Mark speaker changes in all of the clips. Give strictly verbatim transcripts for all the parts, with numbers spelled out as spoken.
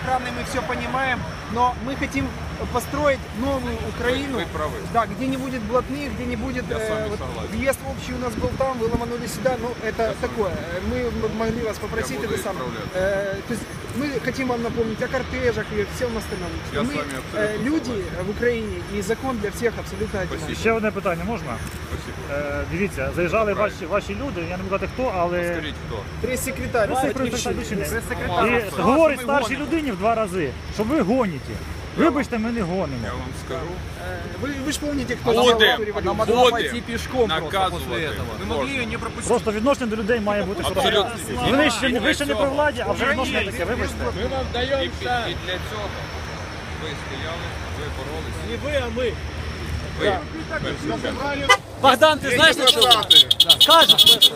Speaker 1: охраной, мы все понимаем, но мы хотим построить новую Украину,
Speaker 2: Вы правы.
Speaker 1: да, где не будет блатных, где не будет
Speaker 2: Я с вами
Speaker 1: вот,
Speaker 2: согласен.
Speaker 1: въезд общий у нас был там, вы ломанули сюда, ну это такое. Мы могли вас попросить
Speaker 2: Я буду
Speaker 1: это самое.
Speaker 2: исправляться.
Speaker 1: Э, то есть мы хотим вам напомнить о кортежах и всем остальном.
Speaker 2: Я
Speaker 1: мы
Speaker 2: с вами абсолютно
Speaker 1: э, люди
Speaker 2: согласен.
Speaker 1: в Україні і закон для всіх абсолютно одинаковий.
Speaker 3: Ще одне питання можна?
Speaker 2: Спасибо.
Speaker 3: Е, дивіться, заїжджали
Speaker 2: Правильно.
Speaker 3: ваші, ваші люди, я не буду казати хто, але
Speaker 2: Скажіть, хто?
Speaker 1: Прес-секретарь,
Speaker 3: прес-секретар.
Speaker 1: прес-секретарь.
Speaker 3: і говорить старшій людині в два рази, що ви гоніте. Вибачте, ми не гонимо.
Speaker 2: Я вам скажу.
Speaker 1: Вы, вы же помните, кто
Speaker 2: Будем,
Speaker 1: сделал эту революцию?
Speaker 2: будем наказувати.
Speaker 3: Просто відношення до людей має бути все
Speaker 2: Абсолютно.
Speaker 3: одно. Ви ще, не- ви ще не при владі, а вже відношення таке, вибачте.
Speaker 2: Ми вам даємо і, під- і для цього ви стояли, ви боролися.
Speaker 4: Не вы, а мы.
Speaker 2: Ви. перше.
Speaker 4: Богдан, ты знаешь, на что? Скажешь?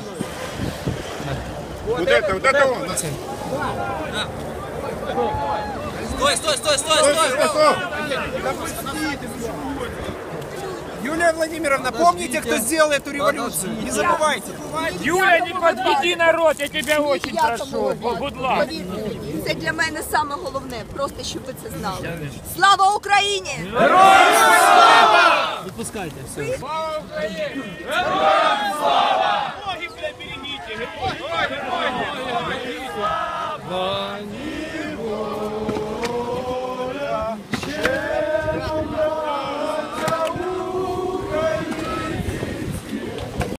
Speaker 5: Вот это, вот это он.
Speaker 4: Стой, стой, стой, стой, стой!
Speaker 1: Юлия Владимировна, помните, кто сделал эту революцию? Не забывайте.
Speaker 6: Юля, не подведи народ, я тебя очень прошу. Будь ласка.
Speaker 7: Це для мене саме головне, просто щоб ви це знали. Слава Україні!
Speaker 4: Выпускайте, все.
Speaker 6: Ноги, бля, берегите.